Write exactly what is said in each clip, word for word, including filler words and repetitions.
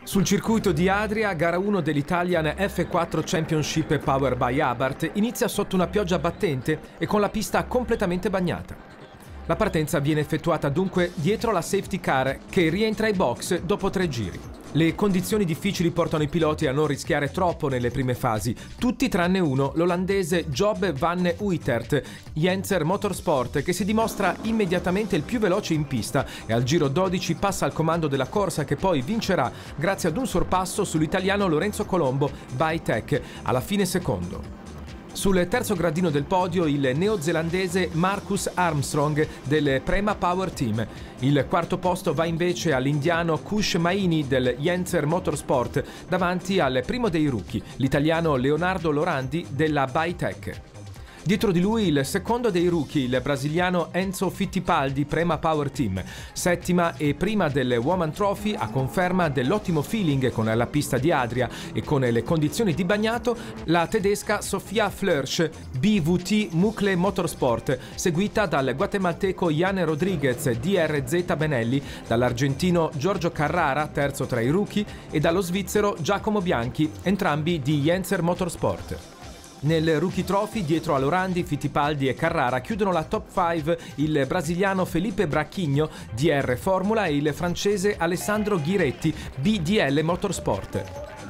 Sul circuito di Adria, gara uno dell'Italian F quattro Championship Power by Abarth inizia sotto una pioggia battente e con la pista completamente bagnata. La partenza viene effettuata dunque dietro la safety car che rientra ai box dopo tre giri. Le condizioni difficili portano i piloti a non rischiare troppo nelle prime fasi, tutti tranne uno, l'olandese Job van Uitert, Yenser Motorsport, che si dimostra immediatamente il più veloce in pista e al giro dodici passa al comando della corsa, che poi vincerà grazie ad un sorpasso sull'italiano Lorenzo Colombo Bytech, alla fine secondo. Sul terzo gradino del podio il neozelandese Marcus Armstrong del Prema Power Team. Il quarto posto va invece all'indiano Kush Maini del Yenser Motorsport davanti al primo dei rookie, l'italiano Leonardo Lorandi della Bytech. Dietro di lui il secondo dei rookie, il brasiliano Enzo Fittipaldi, Prema Power Team. Settima e prima del Woman Trophy, a conferma dell'ottimo feeling con la pista di Adria e con le condizioni di bagnato, la tedesca Sofia Flörsch, B V T Mucle Motorsport, seguita dal guatemalteco Jan Rodriguez, D R Z Benelli, dall'argentino Giorgio Carrara, terzo tra i rookie, e dallo svizzero Giacomo Bianchi, entrambi di Yenser Motorsport. Nel Rookie Trophy, dietro a Lorandi, Fittipaldi e Carrara, chiudono la top cinque il brasiliano Felipe Bracchigno, D R Formula, e il francese Alessandro Ghiretti, B D L Motorsport.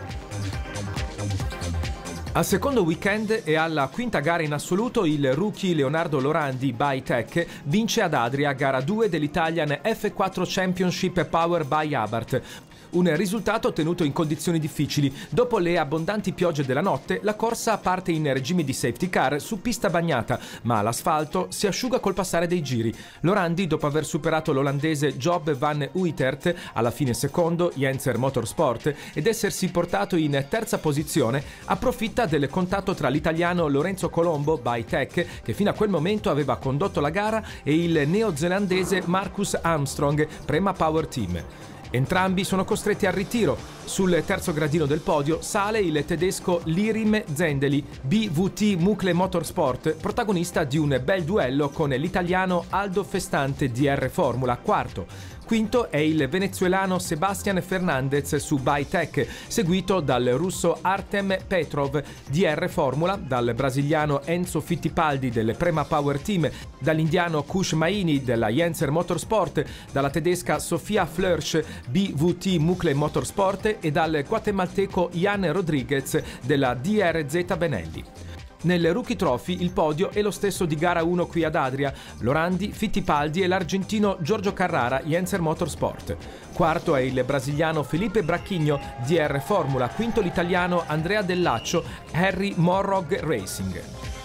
Al secondo weekend e alla quinta gara in assoluto, il rookie Leonardo Lorandi Bytech vince ad Adria, gara due dell'Italian F quattro Championship Power by Abarth. Un risultato ottenuto in condizioni difficili. Dopo le abbondanti piogge della notte, la corsa parte in regime di safety car su pista bagnata, ma l'asfalto si asciuga col passare dei giri. Lorandi, dopo aver superato l'olandese Job van Uitert, alla fine secondo, Yenser Motorsport, ed essersi portato in terza posizione, approfitta del contatto tra l'italiano Lorenzo Colombo Bytech, che fino a quel momento aveva condotto la gara, e il neozelandese Marcus Armstrong, Prema Power Team. Entrambi sono costretti al ritiro. Sul terzo gradino del podio sale il tedesco Lirim Zendeli, B V T Mucle Motorsport, protagonista di un bel duello con l'italiano Aldo Festante, D R Formula, quarto. Quinto è il venezuelano Sebastian Fernandez su Bytech, seguito dal russo Artem Petrov, D R Formula, dal brasiliano Enzo Fittipaldi del Prema Power Team, dall'indiano Kush Maini della Yenser Motorsport, dalla tedesca Sofia Flörsch, B V T Mucle Motorsport, e dal guatemalteco Jan Rodriguez della D R Z Benelli. Nel Rookie Trophy il podio è lo stesso di gara uno qui ad Adria: Lorandi, Fittipaldi e l'argentino Giorgio Carrara, Yenser Motorsport. Quarto è il brasiliano Felipe Bracchigno, D R Formula. Quinto l'italiano Andrea Dellaccio, Harry Morrog Racing.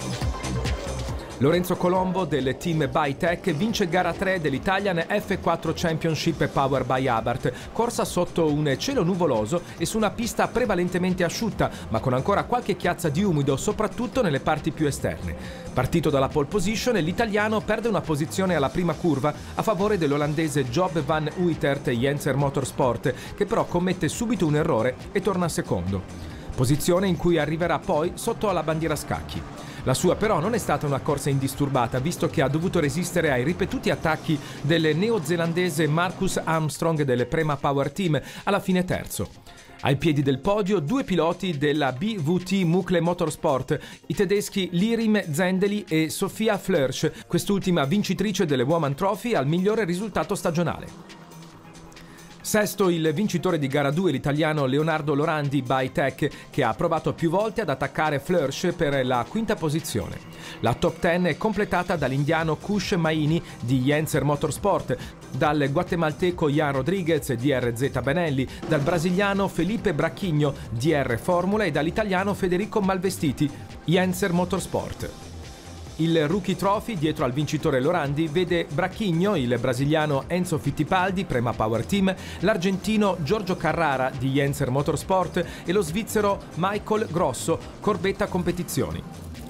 Lorenzo Colombo del team Bytech vince gara tre dell'Italian F quattro Championship Power by Abarth, corsa sotto un cielo nuvoloso e su una pista prevalentemente asciutta, ma con ancora qualche chiazza di umido, soprattutto nelle parti più esterne. Partito dalla pole position, l'italiano perde una posizione alla prima curva a favore dell'olandese Job van Uitert, Yenser Motorsport, che però commette subito un errore e torna secondo. Posizione in cui arriverà poi sotto alla bandiera scacchi. La sua però non è stata una corsa indisturbata, visto che ha dovuto resistere ai ripetuti attacchi del neozelandese Marcus Armstrong del Prema Power Team, alla fine terzo. Ai piedi del podio due piloti della B V T Mucle Motorsport, i tedeschi Lirim Zendeli e Sofia Flörsch, quest'ultima vincitrice delle Woman Trophy al migliore risultato stagionale. Sesto il vincitore di gara due, l'italiano Leonardo Lorandi Bytech, che ha provato più volte ad attaccare Flörsch per la quinta posizione. La top dieci è completata dall'indiano Kush Maini di Yenser Motorsport, dal guatemalteco Jan Rodriguez, D R Z Benelli, dal brasiliano Felipe Bracchigno, D R Formula, e dall'italiano Federico Malvestiti, Yenser Motorsport. Il Rookie Trophy, dietro al vincitore Lorandi, vede Bracchigno, il brasiliano Enzo Fittipaldi, Prema Power Team, l'argentino Giorgio Carrara di Yenser Motorsport e lo svizzero Michael Grosso, Corbetta Competizioni.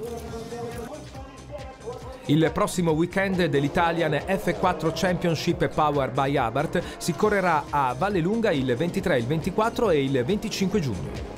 Il prossimo weekend dell'Italian F quattro Championship Power by Abarth si correrà a Vallelunga il ventitré, il ventiquattro e il venticinque giugno.